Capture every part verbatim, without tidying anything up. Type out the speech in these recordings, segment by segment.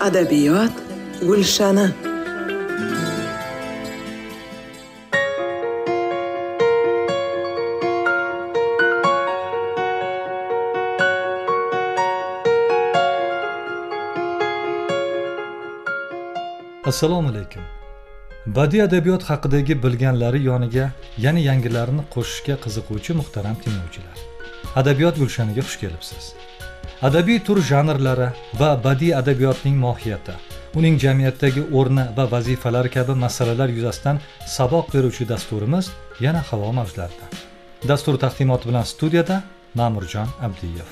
Adabiyot gulshani. Assalomu alaykum. Badiiy adabiyot haqidagi bilganlari yoniga yana yangilarini qo'shishga qiziquvchi muhtaram tinglovchilar. Adabiyot gulshaniga xush kelibsiz. Adabiy tur janrlari va badiiy adabiyotning mohiyati, uning jamiyatdagi o'rni va vazifalari kabi masalalar yuzasidan saboq beruvchi dasturimiz yana havo mavjlarida. Dastur taqdimoti bilan studiyada Ma'murjon Abdiyev.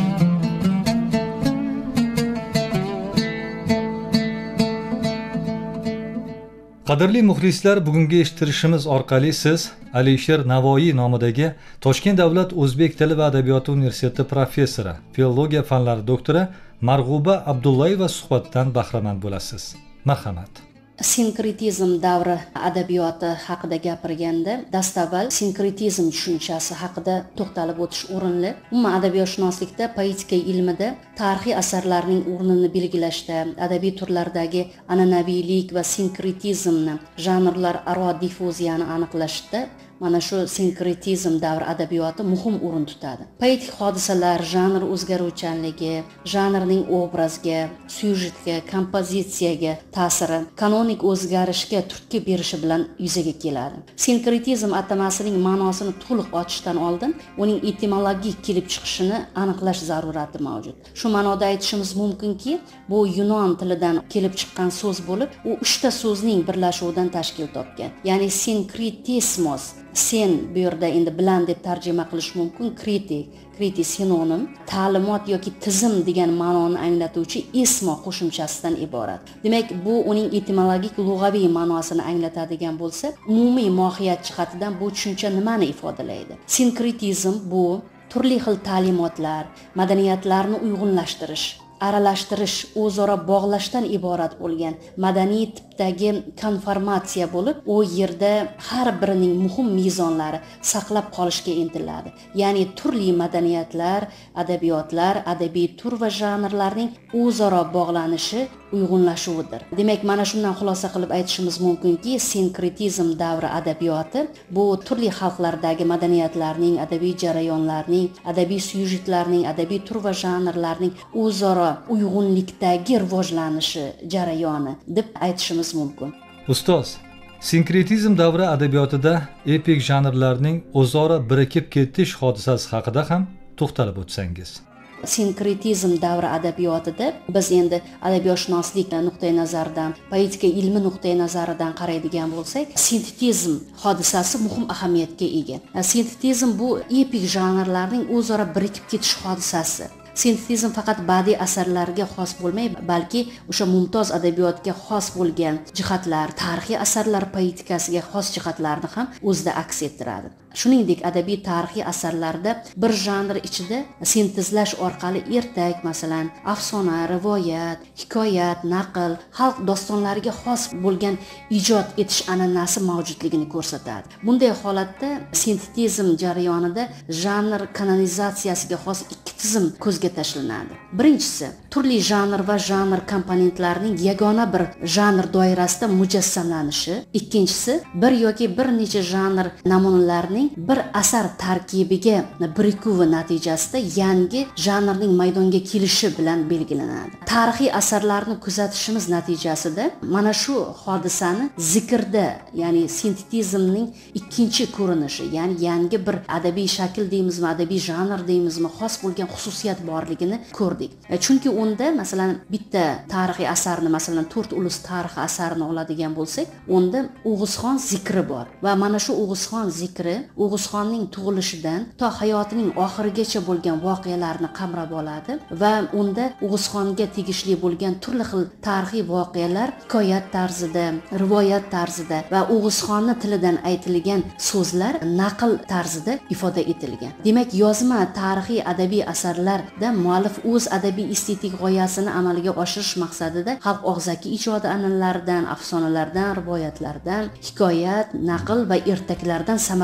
Qadrli muxlislar, bugungi eshittirishimiz orqali siz Alisher Navoiy nomidagi Toshkent davlat o'zbek tili va adabiyoti universiteti professori, filologiya fanlari doktori Marg'uba Abdullayeva suhbatdan bahramand bo'lasiz. Marhamat. Sinkretizm davri adabiyoti haqida gapirganda, dastavval sinkretizm tushunchasi haqida to'xtalib o'tish o'rinli. Umuman adabiyotshunoslikda, poetika ilmida tarixiy asarlarning o'rnini belgilashda, adabiy turlardagi an'anaviylik va sinkretizmni, janrlar aro difuziyani aniqlashda mana shu sinkretizm davri adabiyoti muhim o'rin tutadi. Poetik hodisalar, janr o'zgaruvchanligi, janrning obrazga, syujetga, kompozitsiyaga ta'siri kanonik o'zgarishga turtki berishi bilan yuzaga keladi. Sinkretizm atamasining ma'nosini to'liq ochishdan oldin uning etimologik kelib chiqishini aniqlash zarurati mavjud. Shu ma'noda aytishimiz mumkinki, bu yunon tilidan kelib chiqqan so'z bo'lib, u uchta so'zning birlashuvidan tashkil topgan. Ya'ni sinkretismos, sen bu yerda endi bilan deb tarjima qilish mumkin, kriti, kriti sinonim, ta'limot yoki tizim degan ma'noni anglatuvchi ismo qo'shimchasidan iborat. Demak, bu uning etimologik lug'aviy ma'nosini anglatadigan bo'lsa, umumiy mohiyat jihatidan bu tushuncha nimani ifodalaydi? Sinkretizm bu turli xil ta'limotlar, madaniyatlarni uyg'unlashtirish, aralashtirish, o'zaro bog'lashdan iborat bo'lgan madaniy tipdagi konformatsiya bo'lib, u yerda har birining muhim mezonlari saqlab qolishga intiladi. Ya'ni turli madaniyatlar, adabiyotlar, adabiy tur va janrlarning o'zaro bog'lanishi, uyg'unlashuvidir. Demak, mana shundan xulosa qilib aytishimiz mumkinki, sinkretizm davri adabiyoti bu turli xalqlardagi madaniyatlarning, adabiy jarayonlarning, adabiy syujetlarning, adabiy tur va janrlarning o'zaro uyg'unlikdagi rivojlanishi jarayoni deb aytishimiz mumkin. Ustoz, sinkretizm davri adabiyotida epik janrlarning o'zaro birikib ketish hodisasi haqida ham to'xtalib o'tsangiz. Sinkretizm davri adabiyotida biz endi adabiyotshunoslik nuqtai nazaridan, poetika ilmi nuqtai nazaridan qaraydigan bo'lsak, sintetizm hodisasi muhim ahamiyatga ega. Sintetizm bu epik janrlarning o'zaro birikib ketish hodisasi. Sintetizm faqat badiiy asarlarga xos bo'lmay, balki o'sha mumtoz adabiyotga xos bo'lgan jihatlar, tarixiy asarlar poetikasiga xos jihatlarni ham o'zida aks ettiradi. Shuningdek, adabiy tarixiy asarlarda bir janr ichida sintezlash orqali ertak, masalan, afsona, rivoyat, hikoyat, naql, xalq dostonlariga xos bo'lgan ijod etish an'anasi mavjudligini ko'rsatadi. Bunday holatda sintetizm jarayonida janr kanonizatsiyasiga xos ikki tizim ko'zga tashlanadi. Birinchisi, turli janr va janr komponentlarining yagona bir janr doirasida mujassamlanishi. Ikkinchisi, bir yoki bir necha janr namunalarining bir asar tarkibiga birikuvi natijasida yangi janrning maydonga kelishi bilan belgilanadi. Tarixiy asarlarni kuzatishimiz natijasida mana shu hodisani zikrda, ya'ni sintetizmning ikkinchi ko'rinishi, ya'ni yangi bir adabiy shakl deymizmi, adabiy janr deymizmi, xos bo'lgan xususiyat borligini ko'rdik. Chunki unda masalan bitta tarixiy asarni, masalan to'rt ulus tarix asarini oladigan bo'lsak, unda O'g'izxon zikri bor va mana shu O'g'izxon zikri O'g'izxonning tug'ilishidan to hayotining oxirigacha bo'lgan voqealarni qamrab oladi va unda O'g'izxonga tegishli bo'lgan turli xil tarixiy voqealar hikoyat tarzida, rivoyat tarzida va O'g'izxonning tilidan aytilgan so'zlar naql tarzida ifoda etilgan. Demak, yozma tarixiy adabiy asarlarda muallif o'z adabiy estetik g'oyasini amalga oshirish maqsadida xalq og'zaki ijodi an'analaridan, afsonalardan, rivoyatlardan, hikoyat, naql va ertaklardan samarali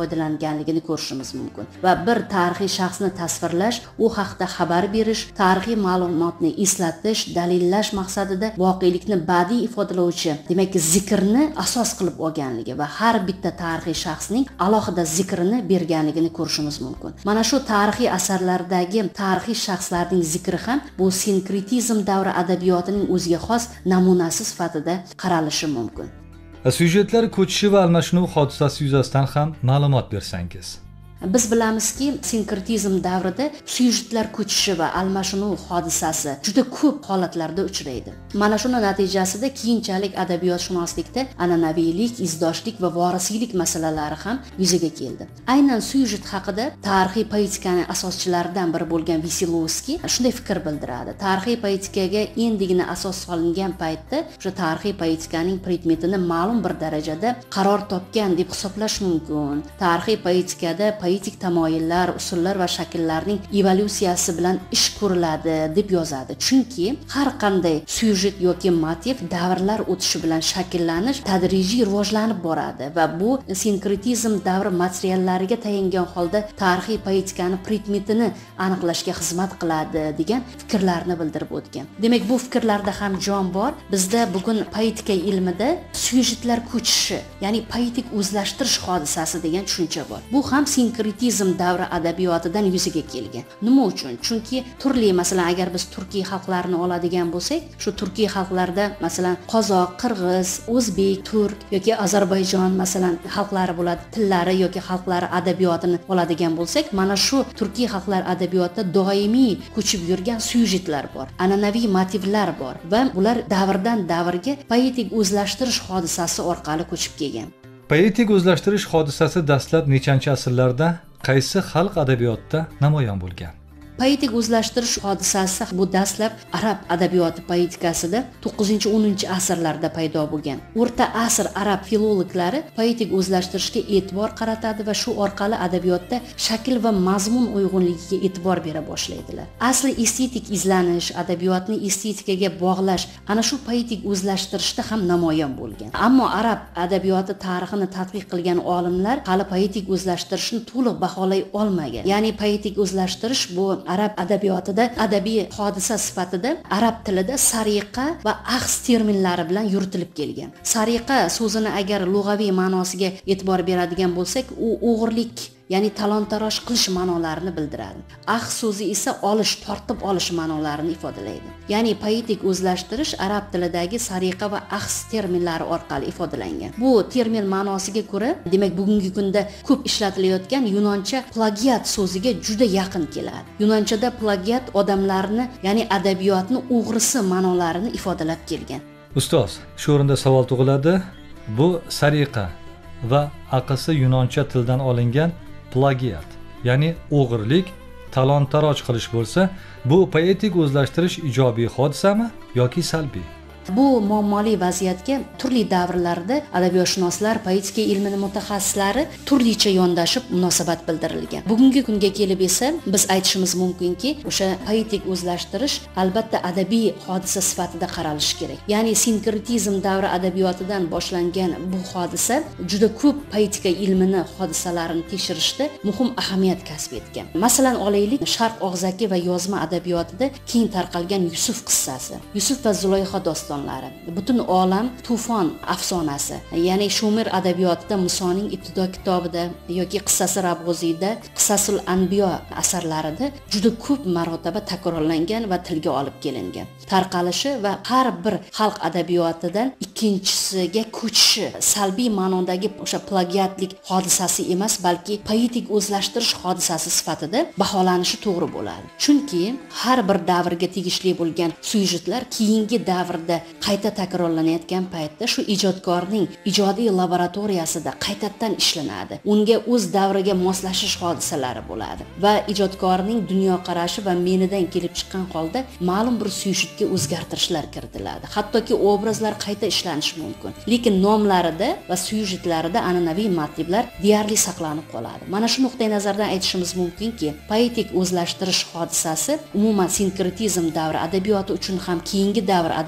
foydalanganligini ko'rishimiz mumkin. Va bir tarixiy shaxsni tasvirlash, u haqida xabar berish, tarixiy ma'lumotni eslatish, dalillash maqsadida voqelikni badiiy ifodalovchi, demak, zikrni asos qilib olganligi va har bitta tarixiy shaxsning alohida zikrini berganligini ko'rishimiz mumkin. Mana shu tarixiy asarlardagi tarixiy shaxslarning zikri ham bu sinkretizm davri adabiyotining o'ziga xos namunasi sifatida qaralishi mumkin. Syujetlar ko'chishi va almashinuv hodisasi yuzasidan ham ma'lumot bersangiz. Biz bilamizki, sinkretizm davrida syujetlar ko'chishi va almashinuv hodisasi juda ko'p holatlarda uchraydi. Mana shuni natijasida keyinchalik adabiyotshunoslikda an'anaviylik, izdoshlik va vorisiylik masalalari ham yuzaga keldi. Aynan syujet haqida tarixiy poetikaning asoschilaridan biri bo'lgan Veselovskiy shunday fikr bildiradi. Tarixiy poetikaga endigina asos solingan paytda o'sha tarixiy poetikaning predmetini ma'lum bir darajada qaror topgan deb hisoblash mumkin. Tarixiy poetikada poetik tamoyillar, usullar va shakllarning evolyutsiyasi bilan ish ko'riladi deb yozadi. Chunki har qanday syujet yoki motiv davrlar o'tishi bilan shakllanish tadrijiy rivojlanib boradi va bu sinkretizm davri materiallariga tayangan holda tarixiy poetikani predmetini aniqlashga xizmat qiladi degan fikrlarni bildirib o'tgan. Demak, bu fikrlarda ham jon bor. Bizda bugun poetika ilmida syujetlar ko'chishi, ya'ni poetik o'zlashtirish hodisasi degan tushuncha bor. Bu ham sinkretizm davri adabiyotidan yuzaga kelgan. Nima uchun? Chunki turli, masalan, agar biz turkiy xalqlarini oladigan bo'lsak, shu turkiy xalqlarda masalan qozoq, qirg'iz, o'zbek, turk yoki Ozarbayjon masalan xalqlari bo'ladi, tillari yoki xalqlari adabiyotini oladigan bo'lsak, mana shu turkiy xalqlar adabiyotida doimiy ko'chib yurgan syujetlar bor, an'anaviy motivlar bor va ular davrdan davrga poetik o'zlashtirish hodisasi orqali ko'chib kelgan. Poetik o'zlashtirish hodisasi dastlab nechanchi asrlarda qaysi xalq adabiyotida namoyon bo'lgan? Poetik o'zlashtirish hodisasi bu dastlab arab adabiyoti poetikasida to'qqizinchi o'ninchi asrlarda paydo bo'lgan. O'rta asr arab filologlari poetik o'zlashtirishga e'tibor qaratadi va shu orqali adabiyotda shakl va mazmun uyg'unligiga e'tibor bera boshlaydilar. Asli estetik izlanish, adabiyotni estetikaga bog'lash ana shu poetik o'zlashtirishda ham namoyon bo'lgan. Ammo arab adabiyoti tarixini tadqiq qilgan olimlar hali poetik o'zlashtirishni to'liq baholay olmagan. Ya'ni poetik o'zlashtirish bu arab adabiyotida adabiy hodisa sifatida arab tilida sariqa va ahs terminlari bilan yuritilib kelgan. Sariqa so'zini agar lug'aviy ma'nosiga e'tibor beradigan bo'lsak, u o'g'irlik, ya'ni talon-taroj qilish ma'nolarini bildiradi. Ahs so'zi esa olish, tortib olish ma'nolarini ifodalaydi. Ya'ni poetik o'zlashtirish arab tilidagi sariqa va ahs terminlari orqali ifodalangan. Bu termin ma'nosiga ko'ra, demak, bugungi kunda ko'p ishlatilayotgan yunoncha plagiat so'ziga juda yaqin keladi. Yunonchada plagiat odamlarni, ya'ni adabiyotni o'g'risi ma'nolarini ifodalab kelgan. Ustoz, shu o'rinda savol tug'iladi. Bu sariqa va aqsi yunoncha tildan olingan plagiat, ya'ni o'g'irlik, talon-taroj qilish bo'lsa, bu poetik o'zlashtirish ijobiy hodisami yoki salbiy? Bu muammoli vaziyatga turli davrlarda adabiyotshunoslar, poetika ilmining mutaxassislari turlicha yondashib munosabat bildirilgan. Bugungi kunga kelib esa biz aytishimiz mumkinki, o'sha poetik o'zlashtirish albatta adabiy hodisa sifatida qaralishi kerak. Ya'ni sinkretizm davri adabiyotidan boshlangan bu hodisa juda ko'p poetika ilmini hodisalarini tekshirishda muhim ahamiyat kasb etgan. Masalan, olaylik, Sharq og'zaki va yozma adabiyotida keng tarqalgan Yusuf qissasi, Yusuf va Zulayho doston butun olam tufon afsonasi, ya'ni Shumer adabiyotida Musoning ibtido kitobida yoki Qissasi Rabg'uziyda, Qissasul Anbiyo asarlarida juda ko'p marotaba takrorlangan va tilga olib kelingan. Tarqalishi va har bir xalq adabiyotidan ikkinchisiga ko'chishi salbiy ma'nodagi o'sha plagiatlik hodisasi emas, balki poetik o'zlashtirish hodisasi sifatida baholanishi to'g'ri bo'ladi. Chunki har bir davrga tegishli bo'lgan syujetlar keyingi davrda qayta takrorlanayotgan paytda shu ijodkorning ijodiy laboratoriyasida qaytadan ishlanadi. Unga o'z davriga moslashish hodisalari bo'ladi va ijodkorning dunyoqarashi va menidan kelib chiqqan holda ma'lum bir syujetga o'zgartirishlar kiritiladi. Hattoki obrazlar qayta ishlanishi mumkin. Lekin nomlarida va syujetlarida an'anaviy motivlar deyarli saqlanib qoladi. Mana shu nuqtai nazardan aytishimiz mumkinki, poetik o'zlashtirish hodisasi umuman sinkretizm davri adabiyoti uchun ham, keyingi davr adabiyoti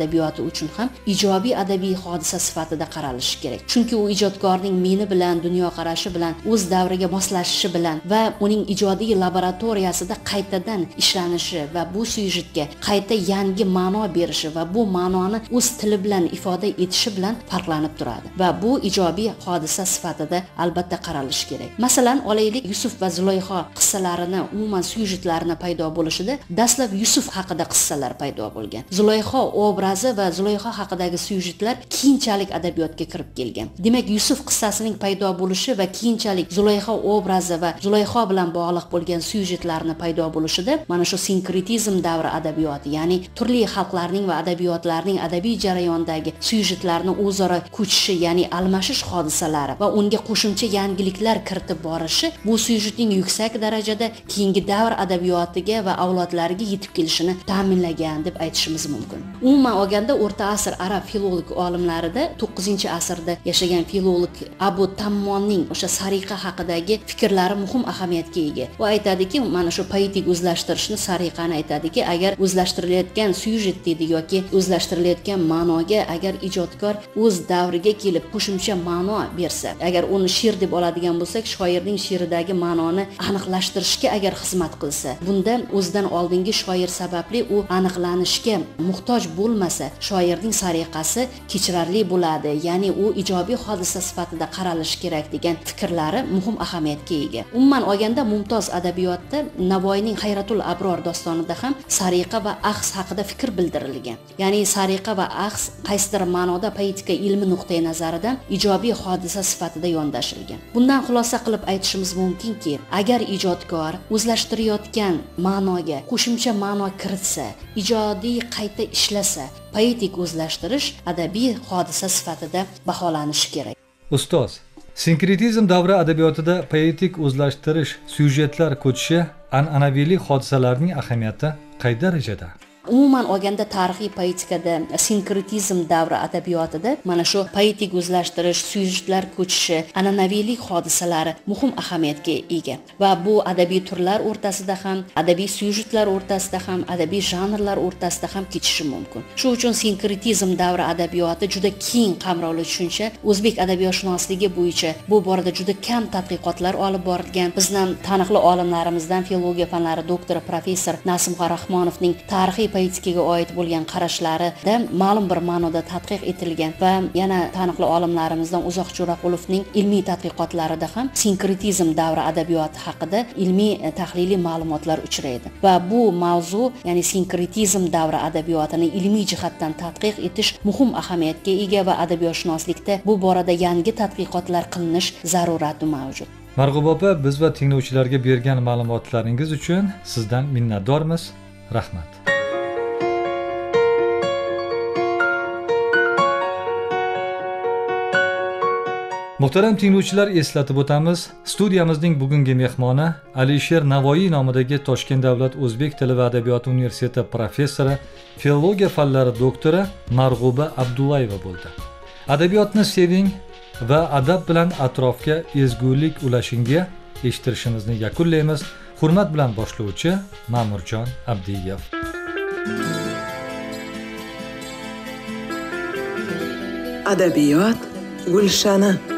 uchun ham ijobiy adabiy hodisa sifatida qaralishi kerak. Chunki u ijodkorning meni bilan, dunyoqarashi bilan, o'z davriga moslashishi bilan va uning ijodiy laboratoriyasida qaytadan ishlanishi va bu syujetga qayta yangi ma'no berishi va bu ma'noni o'z tili bilan ifoda etishi bilan farqlanib turadi va bu ijobiy hodisa sifatida albatta qaralishi kerak. Masalan, olaylik Yusuf va Zulayho qissalarini, umuman syujetlarini paydo bo'lishida dastlab Yusuf haqida qissalar paydo bo'lgan. Zulayho obrazi va Zulayho haqidagi syujetlar keyinchalik adabiyotga kirib kelgan. Demak, Yusuf qissasining paydo bo'lishi va keyinchalik Zulayho obrazi va Zulayho bilan bog'liq bo'lgan syujetlarni paydo bo'lishida mana shu sinkretizm davri adabiyoti, ya'ni turli xalqlarning va adabiyotlarning adabiy jarayondagi syujetlarni o'zaro ko'chishi, ya'ni almashish hodisalari va unga qo'shimcha yangiliklar kiritib borishi bu syujetning yuksak darajada keyingi davr adabiyotiga va avlodlariga yetib kelishini ta'minlagan deb aytishimiz mumkin. Umuman olganda O'rta asr arab filolog olimlarida to'qqizinchi asrda yashagan filolog Abu Tammonning o'sha sariqa haqidagi fikrlari muhim ahamiyatga ega. U aytadiki, mana shu poetik o'zlashtirishni, sariqani aytadiki, agar o'zlashtirilayotgan syujet deydi yoki o'zlashtirilayotgan ma'noga agar ijodkor o'z davriga kelib qo'shimcha ma'no bersa, agar uni she'r deb oladigan bo'lsak, shoirning she'ridagi ma'noni aniqlashtirishga agar xizmat qilsa, bunda o'zidan oldingi shoir sababli u aniqlanishga muhtoj bo'lmasa, shoirning sariqasi kechirarli bo'ladi, ya'ni u ijobiy hodisa sifatida qaralishi kerak degan fikrlari muhim ahamiyatga ega. Umuman olganda Mumtoz adabiyotda Navoiyning Hayratul Abror dostonida ham sariqa va ahs haqida fikr bildirilgan. Ya'ni sariqa va ahs qaysidir ma'noda poetika ilmi nuqtai nazaridan ijobiy hodisa sifatida yondashilgan. Bundan xulosa qilib aytishimiz mumkinki, agar ijodkor o'zlashtirayotgan ma'noga qo'shimcha ma'no kiritsa, ijodiy qayta ishlasa, poetik o'zlashtirish adabiy hodisa sifatida baholanishi kerak. Ustoz, sinkretizm davri adabiyotida poetik o'zlashtirish, syujetlar ko'chishi, an'anaviylik hodisalarning ahamiyati qay darajada? Umuman olganda tarixiy poetikada sinkretizm davri adabiyotida mana shu poetik o'zlashtirish, syujetlar ko'chishi, an'anaviylik hodisalari muhim ahamiyatga ega va bu adabiy turlar o'rtasida ham, adabiy syujetlar o'rtasida ham, adabiy janrlar o'rtasida ham kechishi mumkin. Shu uchun sinkretizm davri adabiyoti juda keng qamrovli tushuncha. O'zbek adabiyotshunosligi bo'yicha bu borada juda kam tadqiqotlar olib borilgan. Bizning taniqli olimlarimizdan filologiya fanlari doktori professor Nasimxon Rahmonovning tarixiy poetikaga oid bo'lgan qarashlarida ma'lum bir ma'noda tadqiq etilgan va yana taniqli olimlarimizdan Uzoq Jo'raqulovning ilmiy tadqiqotlarida ham sinkretizm davri adabiyoti haqida ilmiy tahliliy ma'lumotlar uchraydi. Va bu mavzu, ya'ni sinkretizm davri adabiyotini ilmiy jihatdan tadqiq etish muhim ahamiyatga ega va adabiyotshunoslikda bu borada yangi tadqiqotlar qilinish zarurati mavjud. Marg'ub opa, biz va tinglovchilarga bergan ma'lumotlaringiz uchun sizdan minnatdormiz. Rahmat. Muhtaram tinglovchilar, eslatib o'tamiz, studiyamizning bugungi mehmoni Alisher Navoiy nomidagi Toshkent davlat o'zbek tili va adabiyoti universiteti professori, filologiya fanlari doktori Marg'uba Abdullayeva bo'ldi. Adabiyotni seving va adab bilan atrofga ezgulik ulashinga eshittirishimizni yakunlaymiz. Hurmat bilan boshlovchi Ma'murjon Abdiyev. Adabiyot gulshani.